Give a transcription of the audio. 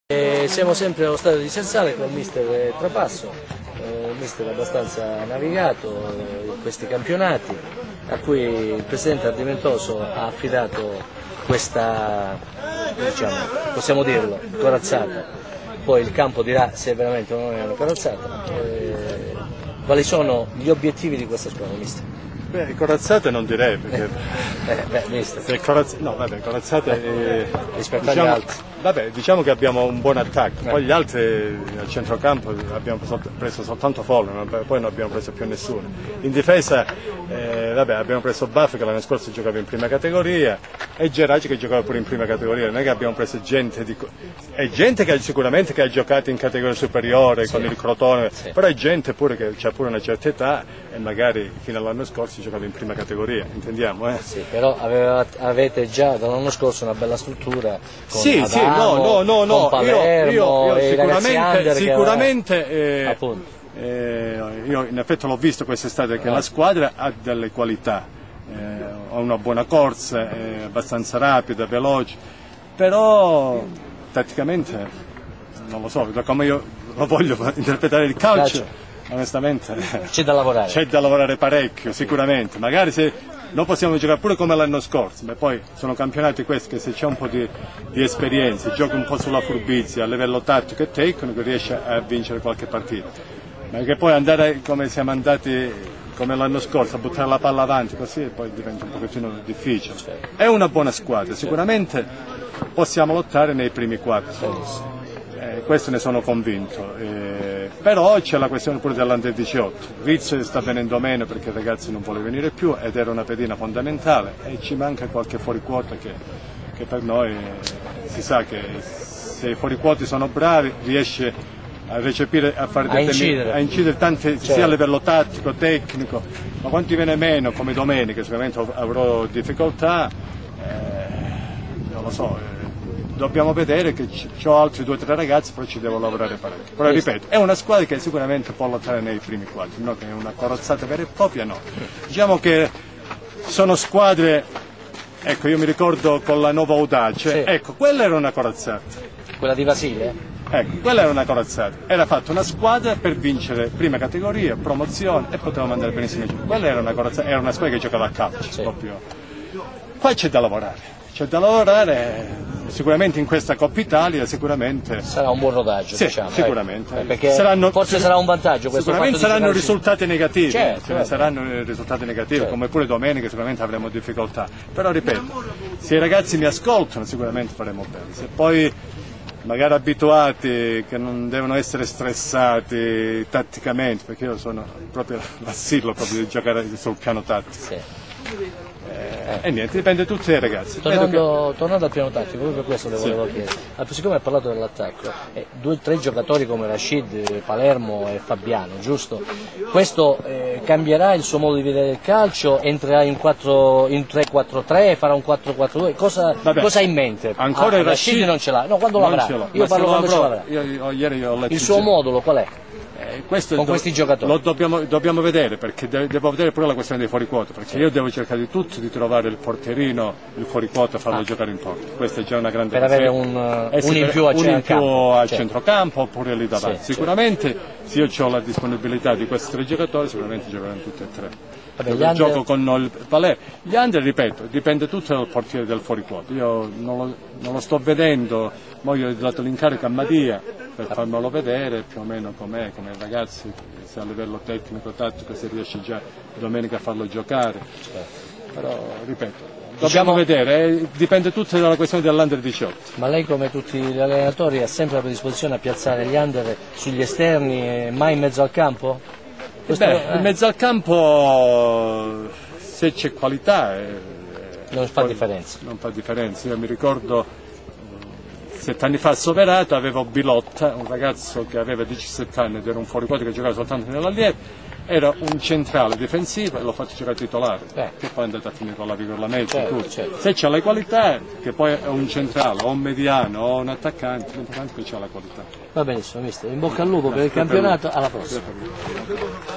Siamo sempre allo stadio di Sensale con il mister Trapasso, il mister abbastanza navigato in questi campionati, a cui il presidente Ardimentoso ha affidato questa, diciamo, possiamo dirlo, corazzata. Poi il campo dirà se veramente o non è una corazzata. Quali sono gli obiettivi di questa squadra, mister? Beh, corazzate non direi perché mister. Corazzate rispetto agli altri. Vabbè, diciamo che abbiamo un buon attacco, poi gli altri al centrocampo abbiamo preso soltanto Follin, poi non abbiamo preso più nessuno. In difesa abbiamo preso Buff che l'anno scorso giocava in prima categoria e Geraci che giocava pure in prima categoria, non è che abbiamo preso gente che sicuramente che ha giocato in categoria superiore con il Crotone, però è gente pure che ha pure una certa età e magari fino all'anno scorso giocava in prima categoria, intendiamo? Sì, però avete già dall'anno scorso una bella struttura con con Palermo, io sicuramente io in effetti l'ho visto quest'estate che la squadra ha delle qualità, ha una buona corsa, è abbastanza rapida, veloce, però tatticamente non lo so, da come io lo voglio interpretare il calcio. Onestamente c'è da lavorare parecchio, sicuramente, magari se non possiamo giocare pure come l'anno scorso, ma poi sono campionati questi che se c'è un po' di esperienza, giochi un po' sulla furbizia a livello tattico e tecnico riesce a vincere qualche partita, ma che poi andare come siamo andati come l'anno scorso a buttare la palla avanti così poi diventa un pochettino difficile. È una buona squadra, sicuramente possiamo lottare nei primi quattro. Questo ne sono convinto, però c'è la questione pure dell'Under 18. Rizzo sta venendo meno perché il ragazzo non vuole venire più ed era una pedina fondamentale e ci manca qualche fuoriquota che per noi si sa che se i fuoriquoti sono bravi riesce a recepire, a incidere tante, sia a livello tattico, tecnico, ma quando ti viene meno come domenica sicuramente avrò difficoltà, non lo so. Dobbiamo vedere che ho altri 2 o 3 ragazzi, poi ci devo lavorare parecchio. Però ripeto, è una squadra che sicuramente può lottare nei primi quattro, no? Che è una corazzata vera e propria, no. Diciamo che sono squadre, ecco, io mi ricordo con la Nuova Audace, ecco, quella era una corazzata. Quella di Vasile? Ecco, quella era una corazzata. Era fatta una squadra per vincere prima categoria, promozione e potevamo andare benissimo giù. Quella era una corazzata, era una squadra che giocava a calcio, proprio. Qua c'è da lavorare. C'è da lavorare, sicuramente in questa Coppa Italia sicuramente sarà un buon rodaggio, diciamo. Sicuramente. Perché forse sarà un vantaggio questo. Sicuramente saranno risultati negativi, certo. Saranno risultati negativi, come pure domenica sicuramente avremo difficoltà. Però ripeto, se i ragazzi mi ascoltano sicuramente faremo bene. Se poi magari abituati che non devono essere stressati tatticamente, perché io sono proprio l'assillo proprio di giocare sul piano tattico. E niente, dipende tutto dai ragazzi. Tornando al piano tattico, proprio per questo le volevo chiedere. Siccome hai parlato dell'attacco, 2 o 3 giocatori come Rashid, Palermo e Fabiano, giusto? Questo cambierà il suo modo di vedere il calcio? Entrerà in 3-4-3, farà un 4-4-2? Cosa ha in mente? Ancora Rashid non ce l'ha, no, quando lo avrà? Io parlo quando ce l'avrà. Ieri ho letto il suo modulo qual è? Con questi giocatori lo dobbiamo vedere, perché devo vedere pure la questione dei fuoriquota, perché io devo cercare di tutto di trovare il portierino, il fuoriquota, farlo giocare in porta. Questa è già una grande per avere un in più al centrocampo oppure lì davanti. Sicuramente se io ho la disponibilità di questi 3 giocatori sicuramente giocheranno tutti e 3. Gioco con il Palermo. Gli under, ripeto, dipende tutto dal portiere del fuoriquota. Io non lo sto vedendo, poi io ho dato l'incarico a Madia per farmelo vedere più o meno com'è, come i ragazzi, se a livello tecnico, tattico, se riesce già domenica a farlo giocare. Però, ripeto, dobbiamo vedere, dipende tutto dalla questione dell'Under 18. Ma lei, come tutti gli allenatori, ha sempre la predisposizione a piazzare gli under sugli esterni e mai in mezzo al campo? In mezzo al campo, se c'è qualità, non fa differenza. Non fa differenza. Io mi ricordo 7 anni fa a Soverato avevo Bilotta, un ragazzo che aveva 17 anni ed era un fuoriquota che giocava soltanto nell'Allieve, era un centrale difensivo e l'ho fatto giocare titolare, che poi è andato a finire con la Vigolamezza. Se c'è la qualità, che poi è un centrale o un mediano o un attaccante, l'importante è che c'è la qualità. Va benissimo, mister, in bocca al lupo per il campionato, alla prossima.